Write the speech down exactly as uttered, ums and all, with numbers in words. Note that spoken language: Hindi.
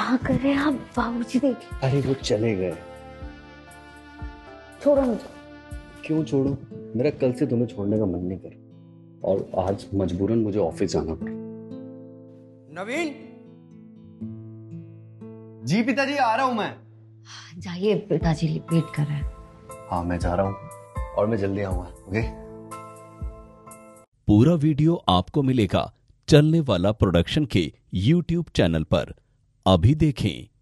क्या कर रहे हैं आप? बाबूजी देखिए। अरे वो चले गए। छोड़ो मुझे। क्यों छोड़ू? मेरा कल से तुम्हें छोड़ने का मन नहीं कर, और आज मजबूरन मुझे ऑफिस जाना पड़ा। नवीन जी, पिताजी आ रहा हूं मैं। जाइए, पिताजी वेट कर रहे हैं। हाँ मैं जा रहा हूँ और मैं जल्दी आऊंगा। ओके। पूरा वीडियो आपको मिलेगा चलने वाला प्रोडक्शन के यूट्यूब चैनल पर। अभी देखें।